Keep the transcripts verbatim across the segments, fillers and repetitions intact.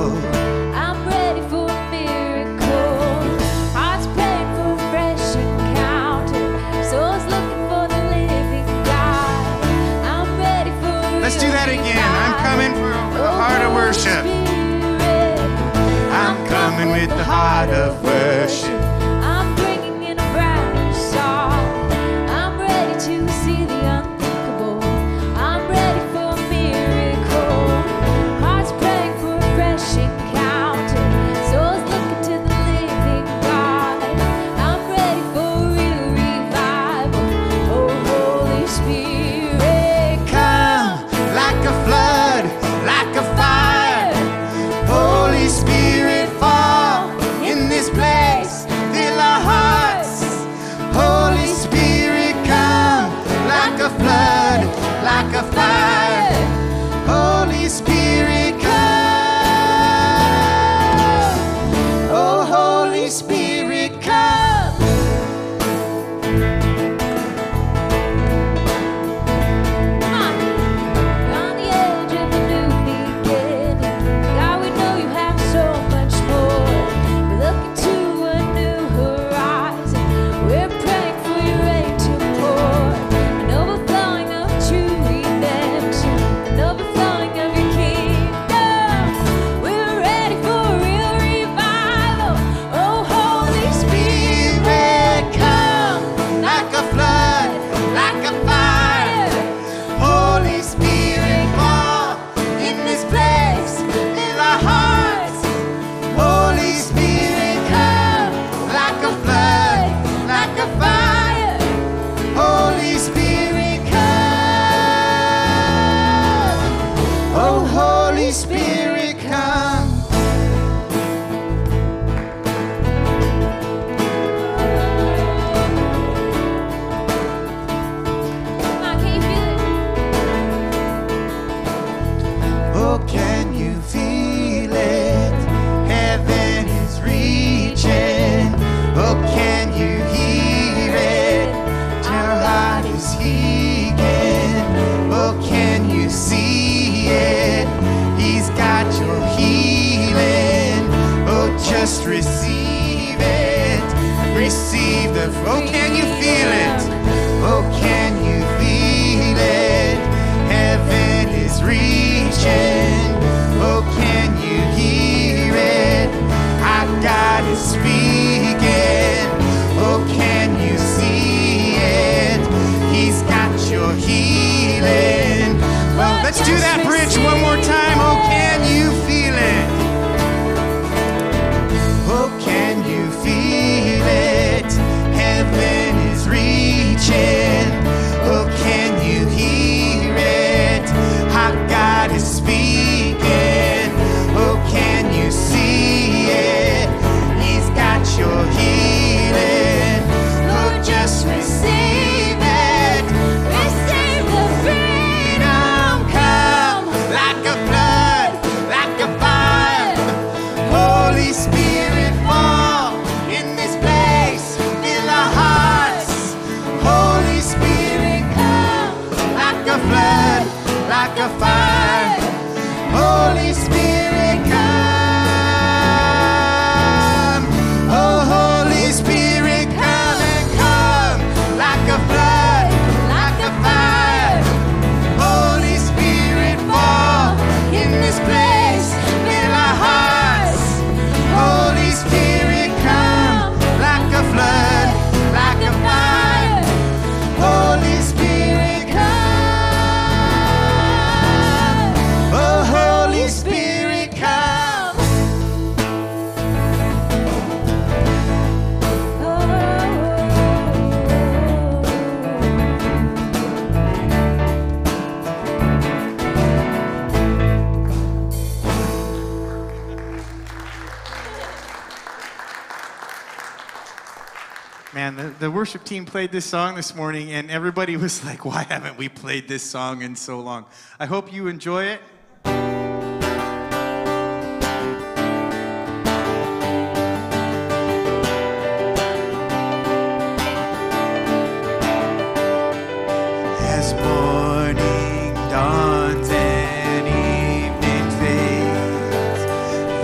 revival. I'm ready for a miracle. Hearts praying for a fresh encounter. Souls looking for the living God. I'm ready for a Let's do that again. I'm coming for a heart of worship. I'm coming with the heart of worship. I'm bringing in a brand new song. I'm ready to see the unthinkable. I'm ready for a miracle. Hearts praying for a fresh encounter. Souls looking to the living God. I'm ready for a real revival. Oh, Holy Spirit, Come like a flood, like a fire. Holy Spirit, fall in this place. Fill our hearts. Holy Spirit, come like a flood, like a fire. Holy Spirit, come. Oh, Holy Spirit, come. come on. We're on the edge of a new beginning. God, we know you have so much more. We're looking to a new horizon. We're praying for your rain to pour. An overflowing of true redemption. An overflowing of your kingdom. We're ready for a real revival. Oh, Holy Spirit, come like a flood, like a fire. Holy Spirit, fall in this place. Fill our hearts. Holy Spirit, come like a flood, like a fire. Holy Spirit, come. Oh, Holy Spirit, come. Come on, can you feel it? Oh, can you feel it? Heaven is reaching. Oh, can you hear it? Your heart is heaving. Oh, can you see it? He's got your healing. Oh, just receive it. Receive the. Oh, can you feel it? Oh, can you feel it? Heaven is reaching. Oh, can you hear it? Our God is speaking. Oh, can you see it? He's got your healing. Well, let's do that bridge one more time. Oh, can you feel it? Oh, can you feel it? Heaven is reaching. Oh, can you hear it? Our God is speaking. Oh, can you see it? He's got your healing. Oh, just receive it. Receive the freedom. Come like a flood, like a fire. Holy Spirit, fall in this place. Fill our hearts. Holy Spirit, come like a flood, like a fire. Holy Spirit, come. Oh, Holy Spirit, come and come like a flood, like a fire. Holy Spirit, fall in this place. Fill our hearts. Holy Spirit, come like a flood, like a fire. Holy Spirit, come. Oh, Holy Spirit, come. Man, the, the worship team played this song this morning, and everybody was like, why haven't we played this song in so long? I hope you enjoy it. As morning dawns and evening fades,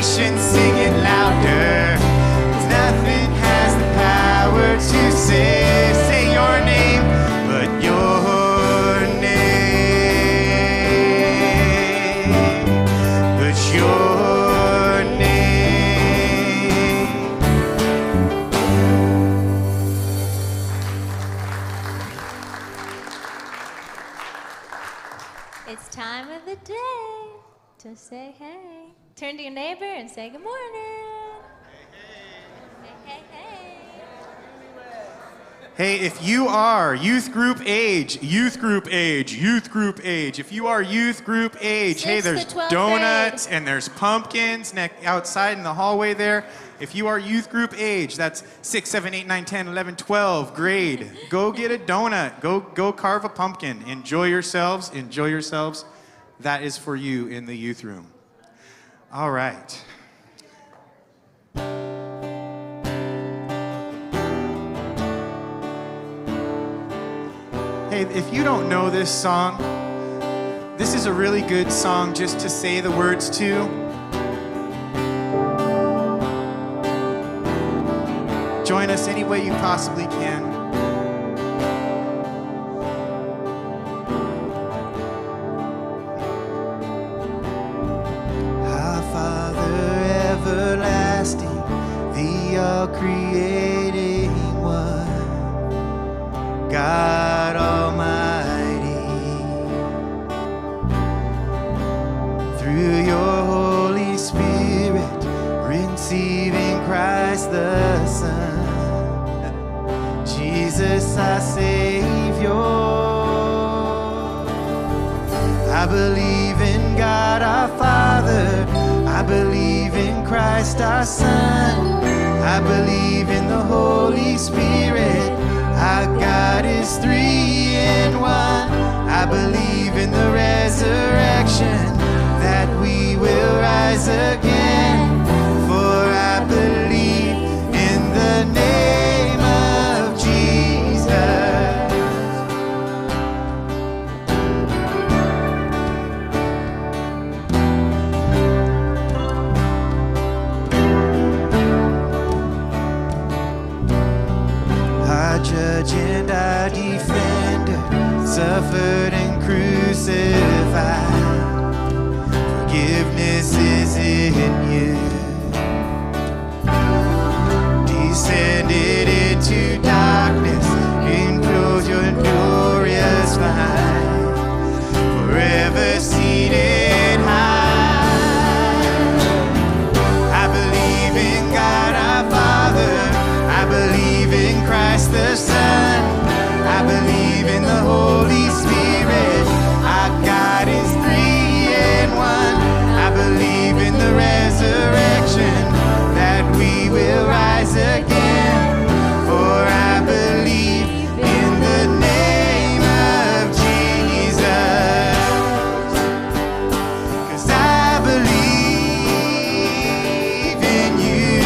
nation sing it louder. 'Cause nothing has the power to save. Say your name, but your name, but your name. It's time of the day to say hey. Turn to your neighbor and say good morning. Hey, hey, hey. Hey, if you are youth group age, youth group age, youth group age, if you are youth group age, hey, Sixth to there's twelfth donuts grade. and there's pumpkins ne- outside in the hallway there. If you are youth group age, that's six, seven, eight, nine, ten, eleven, twelve grade, go get a donut. Go, go carve a pumpkin. Enjoy yourselves. Enjoy yourselves. That is for you in the youth room. All right. Hey, if you don't know this song, this is a really good song just to say the words to. Join us any way you possibly can. Our Father everlasting, the all-creating one, God Almighty, through your Holy Spirit, receiving Christ the Son, Jesus our Savior. I believe in God our Father, I believe in Christ our Son, I believe in the Holy Spirit, our God is three in one. I believe in the resurrection, that we will rise again, for I believe in the name of Jesus. Our judge and our defender, suffered and crucified. Forgiveness is in you. Descended into darkness, enclosed your glorious light, forever seated high. I believe in God our Father, I believe in Christ the Son, I believe in the Holy Spirit, our God is three in one. I believe in the resurrection, that we will rise again, for I believe in the name of Jesus. 'Cause I believe in you,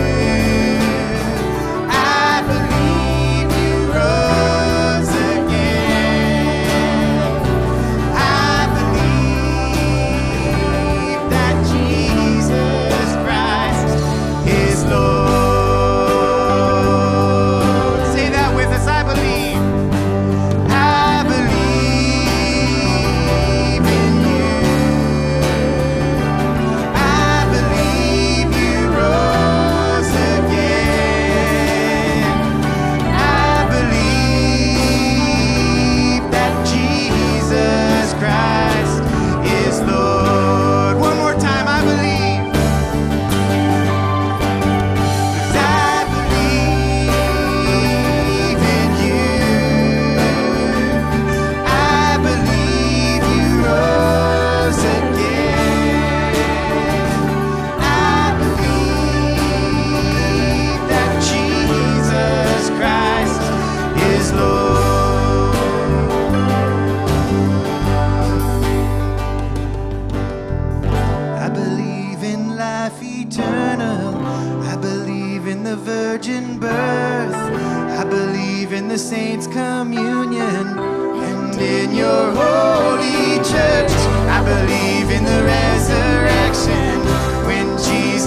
I believe you rose again, I believe that Jesus Christ is Lord. Say that with us. I believe. I believe in you. I believe you rose again. I believe that Jesus Christ is Lord. One more time. I believe. 'Cause I believe in you. I believe you rose again. I believe that Jesus Christ is Lord. I believe in life eternal, I believe in the virgin birth, I believe in the saints' communion, and in your holy church. I believe in the resurrection, when Jesus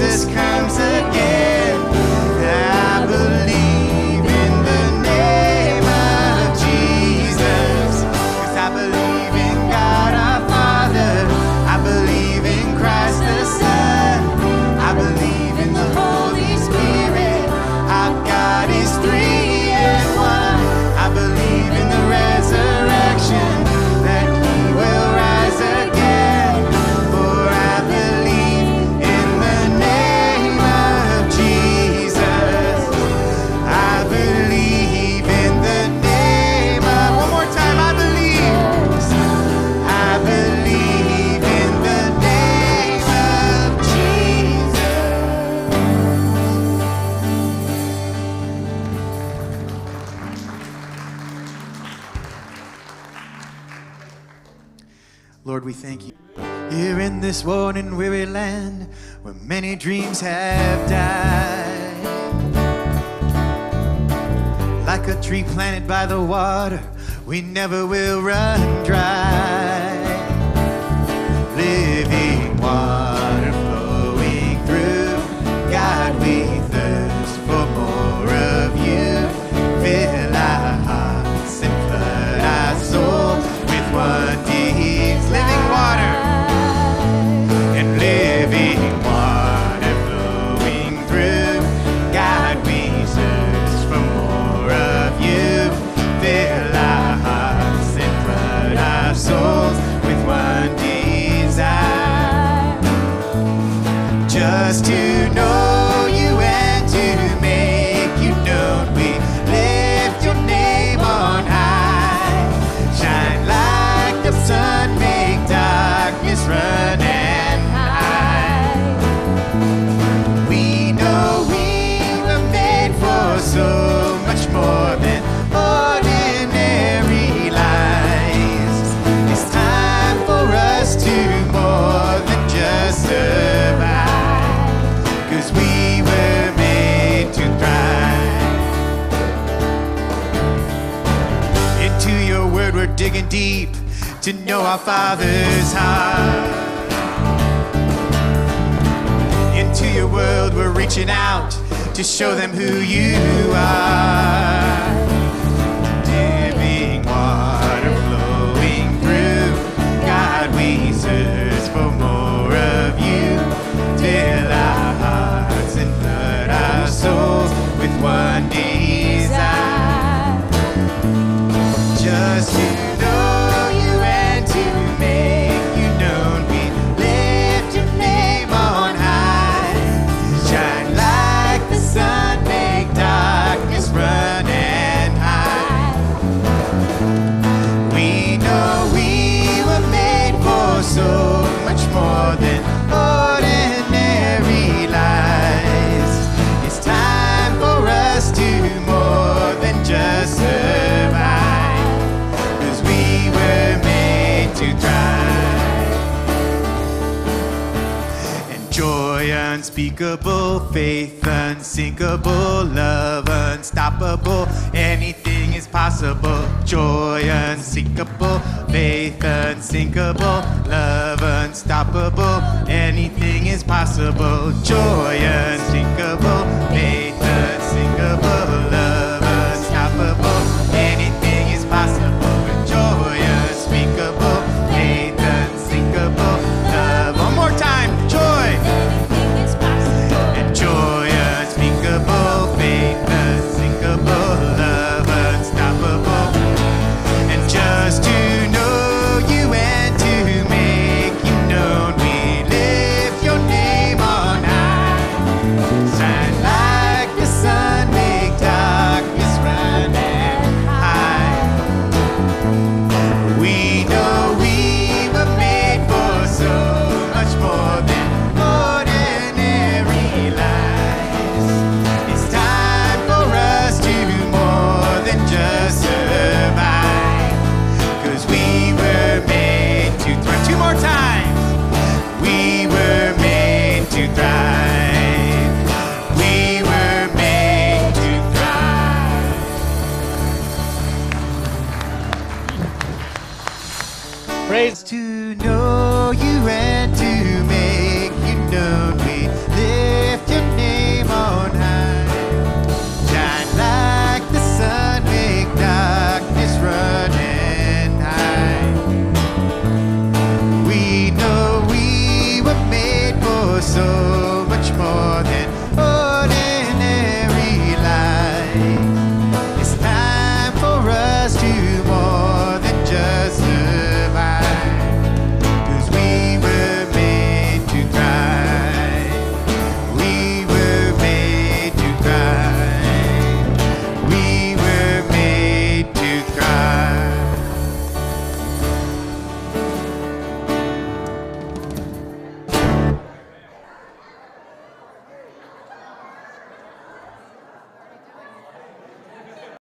Lord, we thank you. Here in this worn and weary land where many dreams have died, like a tree planted by the water, we never will run dry. Living water flowing through, God, we thirst for more of you. Fill our hearts and flood our souls with one deep living water. And living water flowing through, God, we thirst for more of you. Fill our hearts and flood our souls with one desire, just to know you and to make you known. We lift your name on high. Shine like the sun, make darkness run and hide. We know we were made for so much more than ordinary lives. It's time for us to more than just survive, 'cause we were made to thrive. Into your word we're digging deep to know our Father's heart. Into your world we're reaching out to show them who you are. Living water flowing through, God, we thirst for more of you. Fill our hearts and flood our souls with one desire, just to know you and to make you known. We lift your name on high. Shine like the sun, make darkness run and hide. We know we were made for so much more than ordinary lives. It's time for us to more than just survive, 'cause we were made to thrive. And joy unspeakable, faith unsinkable, love unstoppable, anything is possible. Joy unsinkable, faith unsinkable, love unstoppable, anything is possible. Joy